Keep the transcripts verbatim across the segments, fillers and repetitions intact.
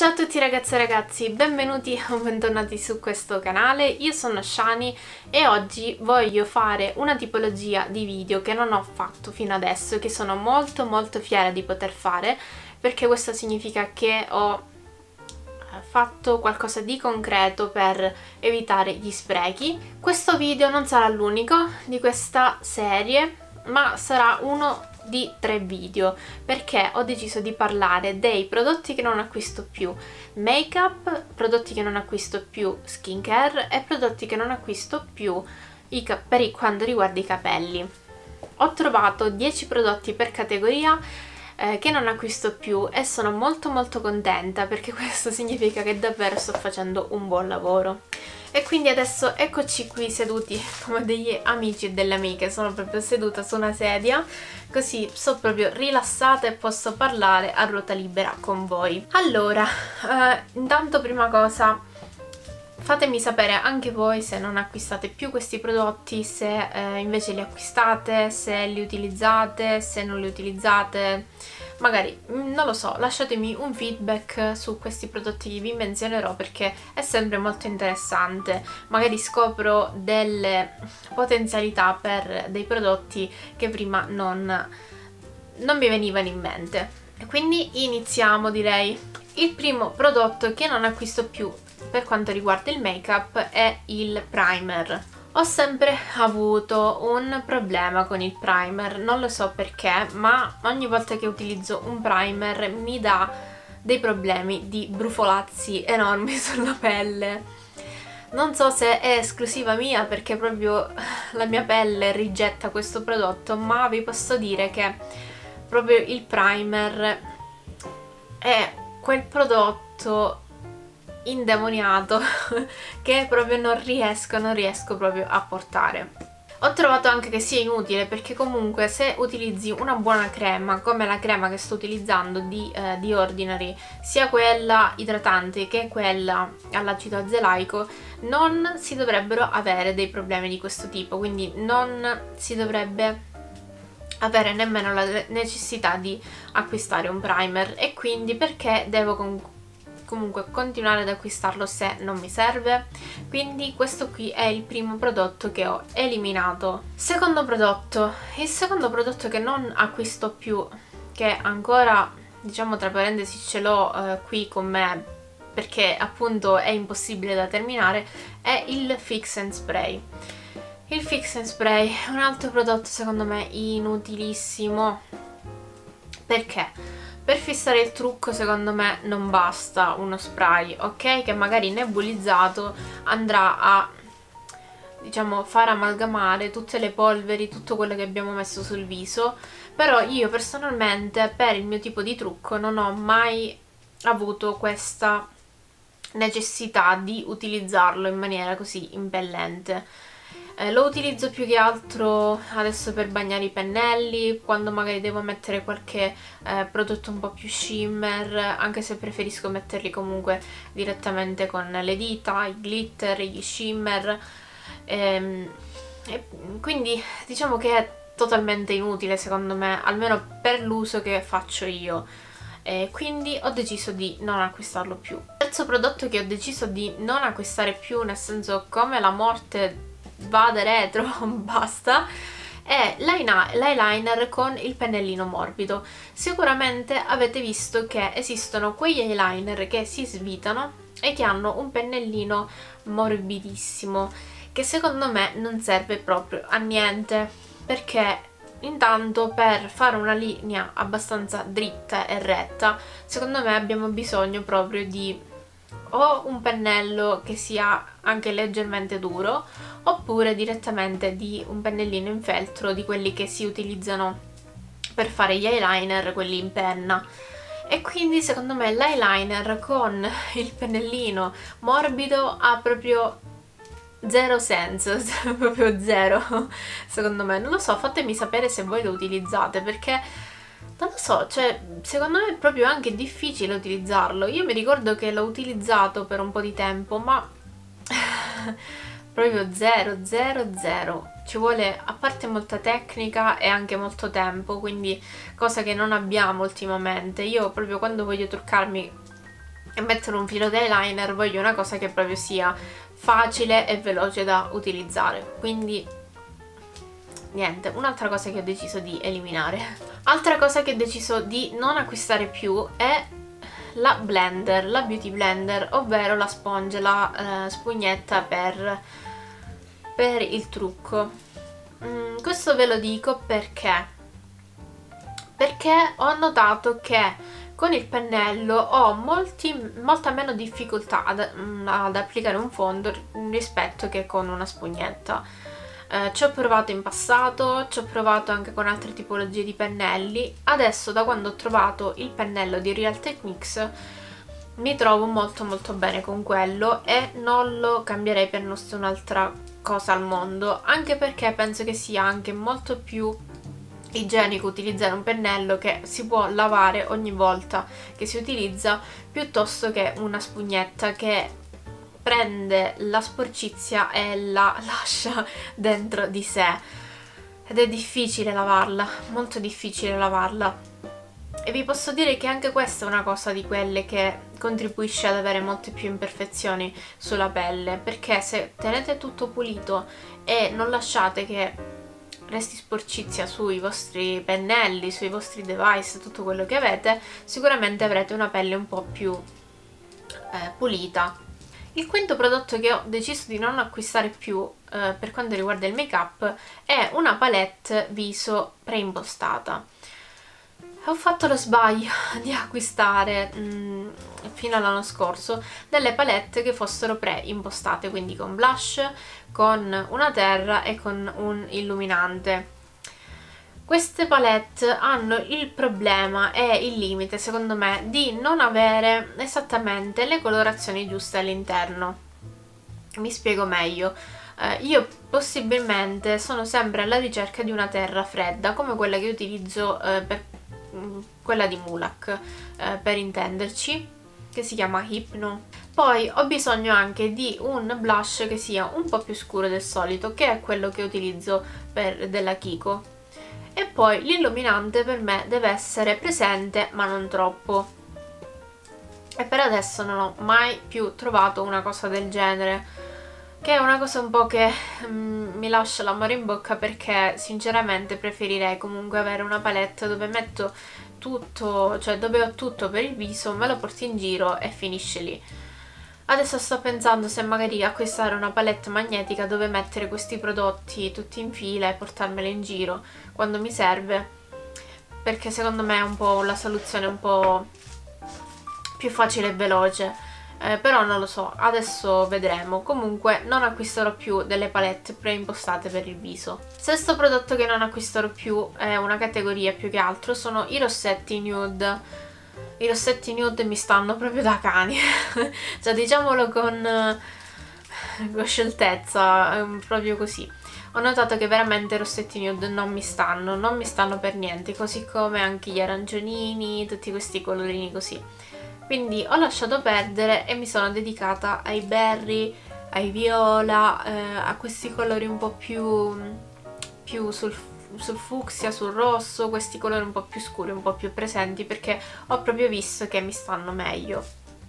Ciao a tutti ragazze e ragazzi, benvenuti o bentornati su questo canale. Io sono Shani e oggi voglio fare una tipologia di video che non ho fatto fino adesso e che sono molto molto fiera di poter fare, perché questo significa che ho fatto qualcosa di concreto per evitare gli sprechi. Questo video non sarà l'unico di questa serie, ma sarà uno di tre video, perché ho deciso di parlare dei prodotti che non acquisto più make up, prodotti che non acquisto più skincare e prodotti che non acquisto più i per quanto riguarda i capelli. Ho trovato dieci prodotti per categoria eh, che non acquisto più e sono molto molto contenta, perché questo significa che davvero sto facendo un buon lavoro. E quindi adesso eccoci qui seduti come degli amici e delle amiche, sono proprio seduta su una sedia, così sto proprio rilassata e posso parlare a ruota libera con voi. Allora, eh, intanto prima cosa, fatemi sapere anche voi se non acquistate più questi prodotti, se eh, invece li acquistate, se li utilizzate, se non li utilizzate. Magari, non lo so, lasciatemi un feedback su questi prodotti che vi menzionerò, perché è sempre molto interessante. Magari scopro delle potenzialità per dei prodotti che prima non, non mi venivano in mente. E quindi iniziamo, direi. Il primo prodotto che non acquisto più per quanto riguarda il make-up è il primer. Ho sempre avuto un problema con il primer, non lo so perché, ma ogni volta che utilizzo un primer mi dà dei problemi di brufolazzi enormi sulla pelle. Non so se è esclusiva mia, perché proprio la mia pelle rigetta questo prodotto, ma vi posso dire che proprio il primer è quel prodotto indemoniato che proprio non riesco, non riesco proprio a portare. Ho trovato anche che sia inutile, perché comunque se utilizzi una buona crema, come la crema che sto utilizzando di, eh, di Ordinary, sia quella idratante che quella all'acido azelaico, non si dovrebbero avere dei problemi di questo tipo, quindi non si dovrebbe avere nemmeno la necessità di acquistare un primer. E quindi perché devo comunque comunque continuare ad acquistarlo se non mi serve? Quindi questo qui è il primo prodotto che ho eliminato. Secondo prodotto, il secondo prodotto che non acquisto più, che ancora diciamo tra parentesi ce l'ho eh, qui con me perché appunto è impossibile da terminare, è il Fix and Spray. Il Fix and Spray è un altro prodotto secondo me inutilissimo, perché per fissare il trucco secondo me non basta uno spray, ok? Che magari nebulizzato andrà a, diciamo, far amalgamare tutte le polveri, tutto quello che abbiamo messo sul viso, però io personalmente per il mio tipo di trucco non ho mai avuto questa necessità di utilizzarlo in maniera così impellente. Eh, lo utilizzo più che altro adesso per bagnare i pennelli, quando magari devo mettere qualche eh, prodotto un po' più shimmer, anche se preferisco metterli comunque direttamente con le dita, i glitter, gli shimmer. Ehm, e quindi diciamo che è totalmente inutile secondo me, almeno per l'uso che faccio io. E quindi ho deciso di non acquistarlo più. Il terzo prodotto che ho deciso di non acquistare più, nel senso come la morte vada retro, basta, è l'eyeliner con il pennellino morbido. Sicuramente avete visto che esistono quegli eyeliner che si svitano e che hanno un pennellino morbidissimo, che secondo me non serve proprio a niente, perché intanto per fare una linea abbastanza dritta e retta secondo me abbiamo bisogno proprio di o un pennello che sia anche leggermente duro, oppure direttamente di un pennellino in feltro, di quelli che si utilizzano per fare gli eyeliner, quelli in penna. E quindi secondo me l'eyeliner con il pennellino morbido ha proprio zero senso, proprio zero secondo me. Non lo so, fatemi sapere se voi lo utilizzate, perché non lo so, cioè secondo me è proprio anche difficile utilizzarlo. Io mi ricordo che l'ho utilizzato per un po' di tempo, ma proprio zero, zero, zero. Ci vuole, a parte molta tecnica e anche molto tempo, quindi cosa che non abbiamo ultimamente. Io proprio quando voglio truccarmi e mettere un filo d'eyeliner voglio una cosa che proprio sia facile e veloce da utilizzare, quindi niente, un'altra cosa che ho deciso di eliminare. Altra cosa che ho deciso di non acquistare più è la blender, la beauty blender, ovvero la spongia, la eh, spugnetta per, per il trucco. Mm, questo ve lo dico perché perché ho notato che con il pennello ho molti, molta meno difficoltà ad, ad applicare un fondo rispetto che con una spugnetta. Eh, ci ho provato in passato, ci ho provato anche con altre tipologie di pennelli. Adesso, da quando ho trovato il pennello di Real Techniques, mi trovo molto molto bene con quello e non lo cambierei per nessun'altra cosa al mondo, anche perché penso che sia anche molto più igienico utilizzare un pennello che si può lavare ogni volta che si utilizza, piuttosto che una spugnetta che prende la sporcizia e la lascia dentro di sé ed è difficile lavarla, molto difficile lavarla. E vi posso dire che anche questa è una cosa di quelle che contribuisce ad avere molte più imperfezioni sulla pelle, perché se tenete tutto pulito e non lasciate che resti sporcizia sui vostri pennelli, sui vostri device, tutto quello che avete, sicuramente avrete una pelle un po' più eh, pulita. Il quinto prodotto che ho deciso di non acquistare più eh, per quanto riguarda il make up è una palette viso preimpostata. Ho fatto lo sbaglio di acquistare mh, fino all'anno scorso delle palette che fossero pre-impostate, quindi con blush, con una terra e con un illuminante. Queste palette hanno il problema e il limite, secondo me, di non avere esattamente le colorazioni giuste all'interno. Mi spiego meglio. Eh, io possibilmente sono sempre alla ricerca di una terra fredda, come quella che utilizzo eh, per quella di Mulac, eh, per intenderci, che si chiama Hypno. Poi ho bisogno anche di un blush che sia un po' più scuro del solito, che è quello che utilizzo per della Kiko. E poi l'illuminante per me deve essere presente ma non troppo. E per adesso non ho mai più trovato una cosa del genere, che è una cosa un po' che mm, mi lascia l'amore in bocca, perché sinceramente preferirei comunque avere una palette dove metto tutto, cioè dove ho tutto per il viso, me lo porto in giro e finisce lì. Adesso sto pensando se magari acquistare una palette magnetica dove mettere questi prodotti tutti in fila e portarmeli in giro quando mi serve, perché secondo me è un po' la soluzione un po' più facile e veloce. Eh, però non lo so, adesso vedremo. Comunque non acquisterò più delle palette preimpostate per il viso. Sesto prodotto che non acquisterò più è una categoria più che altro, sono i rossetti nude. I rossetti nude mi stanno proprio da cani, cioè diciamolo con, con scioltezza, proprio così. Ho notato che veramente i rossetti nude non mi stanno, non mi stanno per niente, così come anche gli arancionini, tutti questi colorini così. Quindi ho lasciato perdere e mi sono dedicata ai berry, ai viola, eh, a questi colori un po' più, più sul, sul fucsia, sul rosso, questi colori un po' più scuri, un po' più presenti, perché ho proprio visto che mi stanno meglio.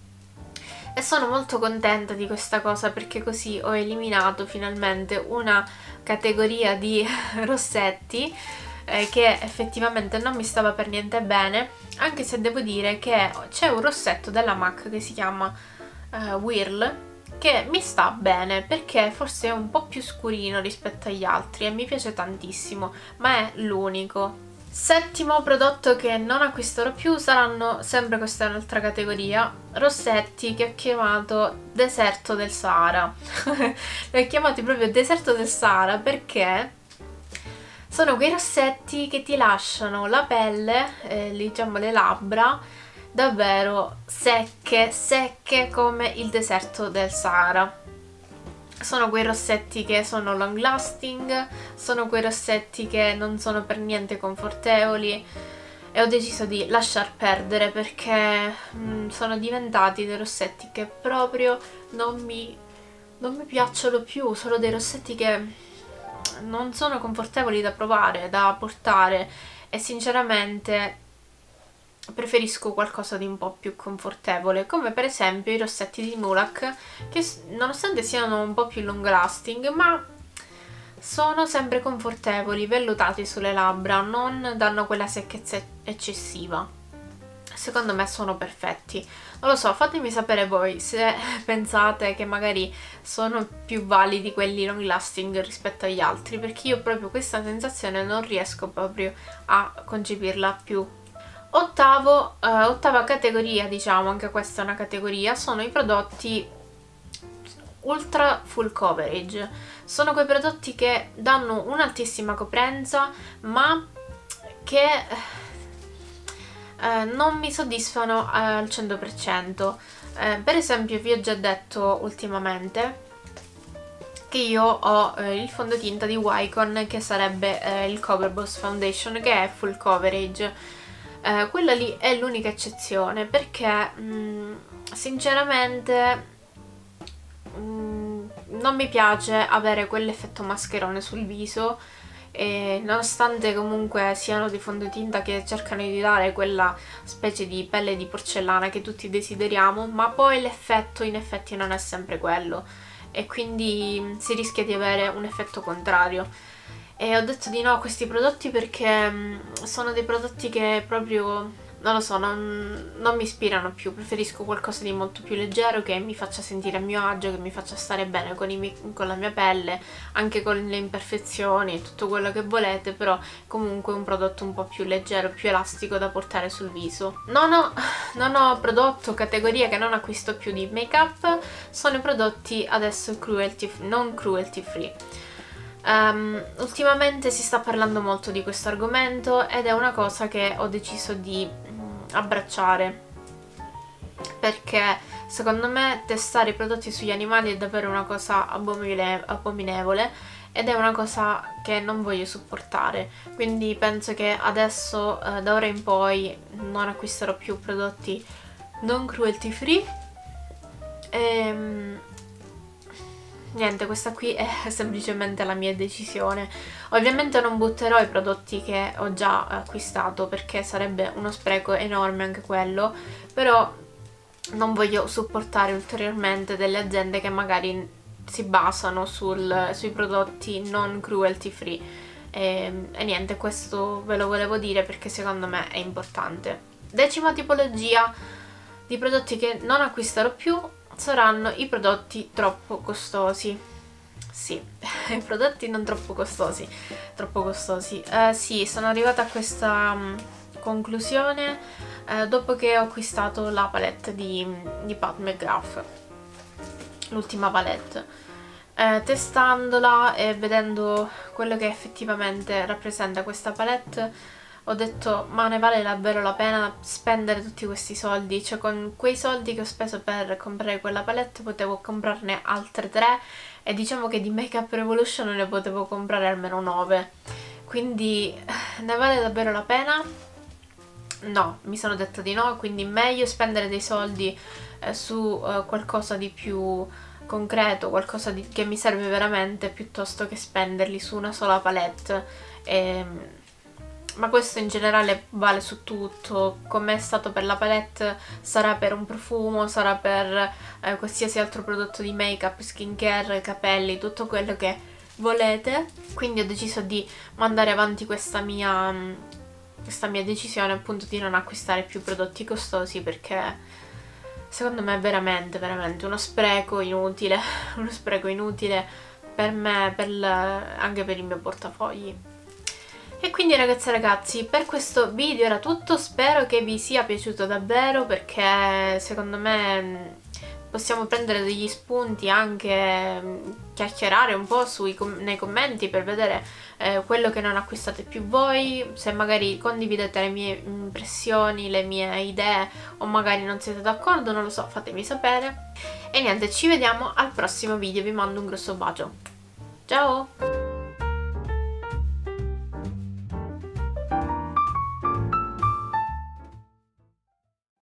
E sono molto contenta di questa cosa, perché così ho eliminato finalmente una categoria di rossetti Eh, che effettivamente non mi stava per niente bene, anche se devo dire che c'è un rossetto della MAC che si chiama uh, Whirl, che mi sta bene perché forse è un po' più scurino rispetto agli altri e mi piace tantissimo, ma è l'unico. Settimo prodotto che non acquisterò più saranno, sempre questa è un'altra categoria, rossetti che ho chiamato deserto del Sahara. Li ho chiamati proprio deserto del Sahara perché sono quei rossetti che ti lasciano la pelle, eh, diciamo le labbra, davvero secche, secche come il deserto del Sahara. Sono quei rossetti che sono long lasting, sono quei rossetti che non sono per niente confortevoli e ho deciso di lasciar perdere perché mh, sono diventati dei rossetti che proprio non mi, non mi piacciono più, sono dei rossetti che non sono confortevoli da provare, da portare e sinceramente preferisco qualcosa di un po' più confortevole, come per esempio i rossetti di Mulac, che nonostante siano un po' più long lasting, ma sono sempre confortevoli, vellutati sulle labbra, non danno quella secchezza eccessiva. Secondo me sono perfetti. Non lo so, fatemi sapere voi se pensate che magari sono più validi quelli long lasting rispetto agli altri, perché io proprio questa sensazione non riesco proprio a concepirla più. Ottavo, eh, ottava categoria, diciamo, anche questa è una categoria, sono i prodotti ultra full coverage. Sono quei prodotti che danno un'altissima coprenza ma che eh, non mi soddisfano al cento per cento. Eh, per esempio vi ho già detto ultimamente che io ho eh, il fondotinta di Wycon, che sarebbe eh, il Cover Boss Foundation, che è full coverage. Eh, quella lì è l'unica eccezione, perché mh, sinceramente mh, non mi piace avere quell'effetto mascherone sul viso, e nonostante comunque siano dei fondotinta che cercano di dare quella specie di pelle di porcellana che tutti desideriamo, ma poi l'effetto in effetti non è sempre quello e quindi si rischia di avere un effetto contrario. E ho detto di no a questi prodotti perché mh, sono dei prodotti che proprio, non lo so, non, non mi ispirano più. Preferisco qualcosa di molto più leggero, che mi faccia sentire a mio agio, che mi faccia stare bene con, i, con la mia pelle, anche con le imperfezioni e tutto quello che volete, però comunque un prodotto un po' più leggero, più elastico da portare sul viso. Non ho, non ho prodotto, categoria che non acquisto più di make up, sono i prodotti adesso cruelty, non cruelty free. Um, ultimamente si sta parlando molto di questo argomento ed è una cosa che ho deciso di mm, abbracciare, perché secondo me testare i prodotti sugli animali è davvero una cosa abomine abominevole ed è una cosa che non voglio supportare, quindi penso che adesso eh, da ora in poi non acquisterò più prodotti non cruelty free. Ehm, Niente, questa qui è semplicemente la mia decisione. Ovviamente non butterò i prodotti che ho già acquistato, perché sarebbe uno spreco enorme anche quello, però non voglio supportare ulteriormente delle aziende che magari si basano sul, sui prodotti non cruelty free. E, e niente, questo ve lo volevo dire perché secondo me è importante. Decima tipologia di prodotti che non acquisterò più saranno i prodotti troppo costosi. Sì, i prodotti non troppo costosi, troppo costosi. Eh, sì, sono arrivata a questa um, conclusione eh, dopo che ho acquistato la palette di, di Pat McGrath, l'ultima palette. Eh, testandola e vedendo quello che effettivamente rappresenta questa palette, ho detto ma ne vale davvero la pena spendere tutti questi soldi? Cioè, con quei soldi che ho speso per comprare quella palette potevo comprarne altre tre, e diciamo che di Makeup Revolution ne potevo comprare almeno nove, quindi ne vale davvero la pena? No, mi sono detta di no, quindi meglio spendere dei soldi eh, su eh, qualcosa di più concreto, qualcosa di, che mi serve veramente, piuttosto che spenderli su una sola palette. E, ma questo in generale vale su tutto, come è stato per la palette sarà per un profumo, sarà per eh, qualsiasi altro prodotto di make-up, skincare, capelli, tutto quello che volete. Quindi ho deciso di mandare avanti questa mia, questa mia decisione, appunto, di non acquistare più prodotti costosi, perché secondo me è veramente, veramente uno spreco inutile, uno spreco inutile per me, per l- anche per il mio portafogli. E quindi ragazze e ragazzi, per questo video era tutto, spero che vi sia piaciuto davvero, perché secondo me possiamo prendere degli spunti, anche chiacchierare un po' sui, nei commenti per vedere eh, quello che non acquistate più voi, se magari condividete le mie impressioni, le mie idee, o magari non siete d'accordo, non lo so, fatemi sapere. E niente, ci vediamo al prossimo video, vi mando un grosso bacio, ciao!